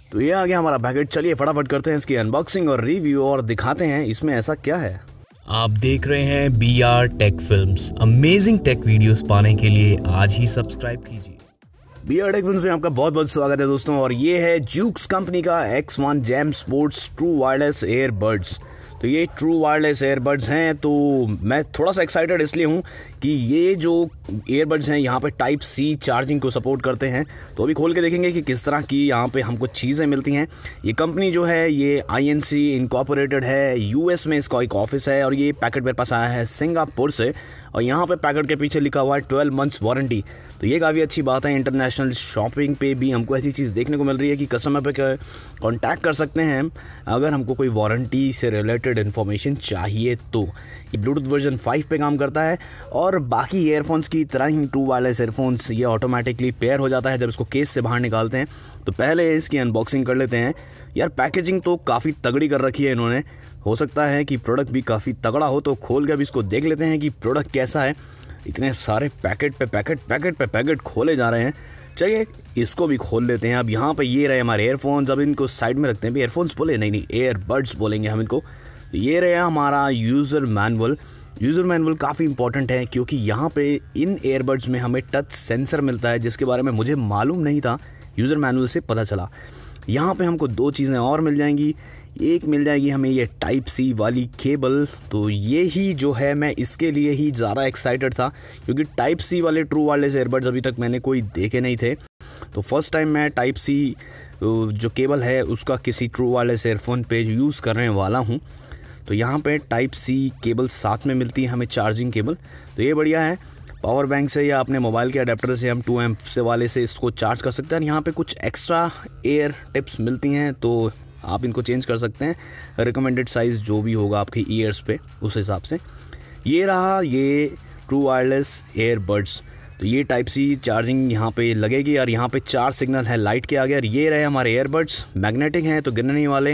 तो ये आ गया हमारा पैकेट। चलिए फटाफट करते हैं इसकी अनबॉक्सिंग और रिव्यू और दिखाते हैं इसमें ऐसा क्या है। आप देख रहे हैं BR tech films. Amazing tech videos पाने के लिए आज ही सब्सक्राइब कीजिए। BR टेक फिल्म्स में आपका बहुत बहुत स्वागत है दोस्तों। और ये है जूक्स कंपनी का X1 jam sports true wireless earbuds. तो ये ट्रू वायरलेस एयरबड्स हैं। तो मैं थोड़ा सा एक्साइटेड इसलिए हूँ कि ये जो एयरबड्स हैं यहाँ पे टाइप C चार्जिंग को सपोर्ट करते हैं। तो अभी खोल के देखेंगे कि किस तरह की यहाँ पे हमको चीज़ें मिलती हैं। ये कंपनी जो है ये INC इनकॉर्पोरेटेड है, US में इसका एक ऑफिस है और ये पैकेट मेरे पास आया है सिंगापुर से। और यहाँ पे पैकेट के पीछे लिखा हुआ है 12 मंथ्स वारंटी। तो ये काफ़ी अच्छी बात है। इंटरनेशनल शॉपिंग पे भी हमको ऐसी चीज़ देखने को मिल रही है कि कस्टमर पे कांटेक्ट कर सकते हैं हम अगर हमको कोई वारंटी से रिलेटेड इन्फॉर्मेशन चाहिए तो। ये ब्लूटूथ वर्जन 5 पे काम करता है और बाकी ईयरफोन्स की तरह ही ट्रू वायरलेस ईयरफोन्स ये ऑटोमेटिकली पेयर हो जाता है जब इसको केस से बाहर निकालते हैं। तो पहले इसकी अनबॉक्सिंग कर लेते हैं। यार पैकेजिंग तो काफ़ी तगड़ी कर रखी है इन्होंने। हो सकता है कि प्रोडक्ट भी काफ़ी तगड़ा हो, तो खोल के अभी इसको देख लेते हैं कि प्रोडक्ट कैसा है। इतने सारे पैकेट पे पैकेट खोले जा रहे हैं। चलिए इसको भी खोल लेते हैं। अब यहाँ पे ये रहे हमारे एयरफोन्स। अब इनको साइड में रखते हैं। एयरफोन्स बोले नहीं एयरबड्स बोलेंगे हम इनको। ये रहे हमारा यूज़र मैनुअल। यूज़र मैनुअल काफ़ी इंपॉर्टेंट है क्योंकि यहाँ पे इन एयरबड्स में हमें टच सेंसर मिलता है जिसके बारे में मुझे मालूम नहीं था, यूज़र मैनुअल से पता चला। यहाँ पे हमको दो चीज़ें और मिल जाएंगी। एक मिल जाएगी हमें ये टाइप C वाली केबल। तो ये ही जो है मैं इसके लिए ही ज़्यादा एक्साइटेड था क्योंकि टाइप C वाले ट्रू वायरलेस एयरबड्स अभी तक मैंने कोई देखे नहीं थे। तो फर्स्ट टाइम मैं टाइप C जो केबल है उसका किसी ट्रू वायरलेस एयरफोन पे यूज़ करने वाला हूँ। तो यहाँ पे टाइप C केबल साथ में मिलती है हमें, चार्जिंग केबल। तो ये बढ़िया है। पावर बैंक से या अपने मोबाइल के अडेप्टर से हम 2 एम्प से वाले से इसको चार्ज कर सकते हैं। यहाँ पे कुछ एक्स्ट्रा एयर टिप्स मिलती हैं तो आप इनको चेंज कर सकते हैं रिकमेंडेड साइज़ जो भी होगा आपके ईयर्स पे उस हिसाब से। ये रहा ये ट्रू वायरलेस एयरबड्स। तो ये टाइप C चार्जिंग यहाँ पे लगेगी और यहाँ पे 4 सिग्नल है लाइट के आगे। और ये रहे हमारे एयरबड्स, मैग्नेटिक हैं तो गिरने वाले।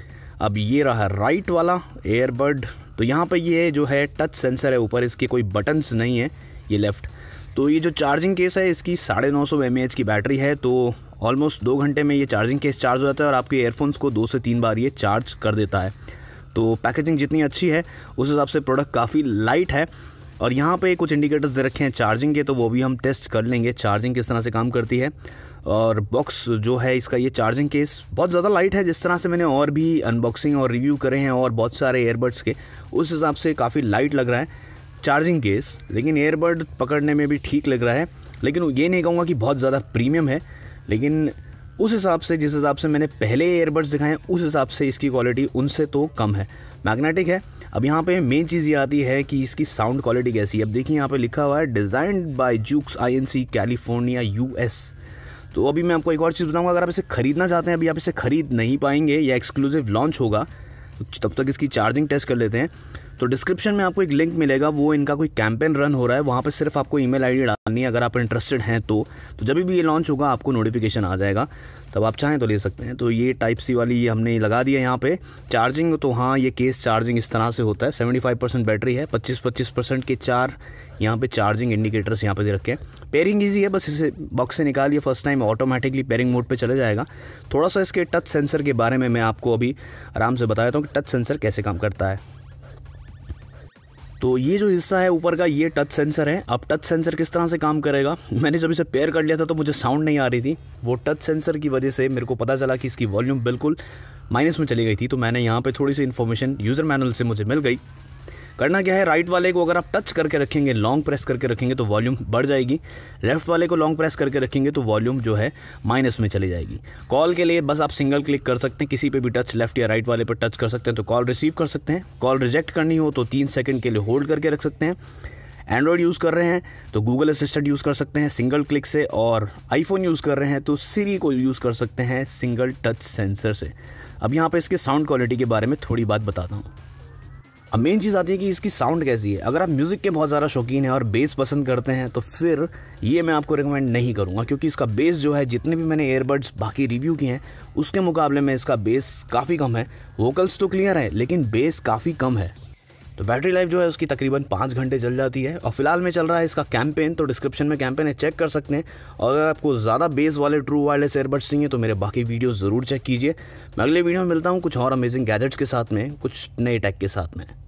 अब ये रहा राइट वाला एयरबड। तो यहाँ पे ये जो है टच सेंसर है ऊपर, इसके कोई बटन्स नहीं है, ये लेफ़्ट। तो ये जो चार्जिंग केस है इसकी 950 mAh की बैटरी है। तो ऑलमोस्ट 2 घंटे में ये चार्जिंग केस चार्ज हो जाता है और आपके एयरफोन्स को 2 से 3 बार ये चार्ज कर देता है। तो पैकेजिंग जितनी अच्छी है उस हिसाब से प्रोडक्ट काफ़ी लाइट है। और यहाँ पे कुछ इंडिकेटर्स दे रखे हैं चार्जिंग के, तो वो भी हम टेस्ट कर लेंगे चार्जिंग किस तरह से काम करती है। और बॉक्स जो है इसका ये चार्जिंग केस बहुत ज़्यादा लाइट है। जिस तरह से मैंने और भी अनबॉक्सिंग और रिव्यू करे हैं और बहुत सारे एयरबड्स के, उस हिसाब से काफ़ी लाइट लग रहा है चार्जिंग केस। लेकिन एयरबड पकड़ने में भी ठीक लग रहा है। लेकिन ये नहीं कहूँगा कि बहुत ज़्यादा प्रीमियम है, लेकिन उस हिसाब से जिस हिसाब से मैंने पहले एयरबड्स दिखाए उस हिसाब से इसकी क्वालिटी उनसे तो कम है। मैग्नेटिक है। अब यहाँ पे मेन चीज़ ये आती है कि इसकी साउंड क्वालिटी कैसी है। अब देखिए यहाँ पे लिखा हुआ है designed by Zooks INC California US। तो अभी मैं आपको एक और चीज़ बताऊँगा, अगर आप इसे ख़रीदना चाहते हैं, अभी आप इसे ख़रीद नहीं पाएंगे, या एक्सक्लूसिव लॉन्च होगा, तो तब तक इसकी चार्जिंग टेस्ट कर लेते हैं। तो डिस्क्रिप्शन में आपको एक लिंक मिलेगा, वो इनका कोई कैंपेन रन हो रहा है, वहाँ पे सिर्फ आपको ईमेल आईडी डालनी है अगर आप इंटरेस्टेड हैं तो जब भी ये लॉन्च होगा आपको नोटिफिकेशन आ जाएगा, तब आप चाहें तो ले सकते हैं। तो ये टाइप C वाली ये हमने लगा दिया यहाँ पे चार्जिंग। तो हाँ, ये केस चार्जिंग इस तरह से होता है। 75% बैटरी है, 25% के 4 यहाँ पे चार्जिंग इंडिकेटर्स यहाँ पे दे रखे हैं। पेयरिंग ईजी है, बस इसे बॉक्स से निकालिए first time, automatically pairing mode पे चले जाएगा। थोड़ा सा इसके टच सेंसर के बारे में मैं आपको अभी आराम से बता देता हूँ कि टच सेंसर कैसे काम करता है। तो ये जो हिस्सा है ऊपर का ये टच सेंसर है। अब टच सेंसर किस तरह से काम करेगा, मैंने जब इसे पेयर कर लिया था तो मुझे साउंड नहीं आ रही थी। वो टच सेंसर की वजह से मेरे को पता चला कि इसकी वॉल्यूम बिल्कुल माइनस में चली गई थी। तो मैंने यहाँ पे थोड़ी सी इन्फॉर्मेशन यूज़र मैनुअल से मुझे मिल गई। करना क्या है, राइट वाले को अगर आप टच करके रखेंगे, लॉन्ग प्रेस करके रखेंगे तो वॉल्यूम बढ़ जाएगी। लेफ्ट वाले को लॉन्ग प्रेस करके रखेंगे तो वॉल्यूम जो है माइनस में चली जाएगी। कॉल के लिए बस आप सिंगल क्लिक कर सकते हैं, किसी पे भी टच लेफ्ट या राइट वाले पर टच कर सकते हैं तो कॉल रिसीव कर सकते हैं। कॉल रिजेक्ट करनी हो तो 3 सेकंड के लिए होल्ड करके रख सकते हैं। एंड्रॉयड यूज़ कर रहे हैं तो गूगल असिस्टेंट यूज़ कर सकते हैं सिंगल क्लिक से, और आईफोन यूज़ कर रहे हैं तो सिरी को यूज़ कर सकते हैं सिंगल टच सेंसर से। अब यहाँ पे इसके साउंड क्वालिटी के बारे में थोड़ी बात बताता हूँ। अब मेन चीज़ आती है कि इसकी साउंड कैसी है। अगर आप म्यूज़िक के बहुत ज़्यादा शौकीन हैं और बेस पसंद करते हैं तो फिर ये मैं आपको रिकमेंड नहीं करूँगा, क्योंकि इसका बेस जो है, जितने भी मैंने एयरबड्स बाकी रिव्यू किए हैं उसके मुकाबले में इसका बेस काफ़ी कम है। वोकल्स तो क्लियर है लेकिन बेस काफ़ी कम है। तो बैटरी लाइफ जो है उसकी तकरीबन 5 घंटे चल जाती है। और फिलहाल में चल रहा है इसका कैंपेन, तो डिस्क्रिप्शन में कैंपेन है, चेक कर सकते हैं। और अगर आपको ज़्यादा बेस वाले ट्रू वायरलेस ईयरबड्स चाहिए तो मेरे बाकी वीडियो ज़रूर चेक कीजिए। मैं अगले वीडियो में मिलता हूँ कुछ और अमेजिंग गैजेट्स के साथ में, कुछ नए टेक के साथ में।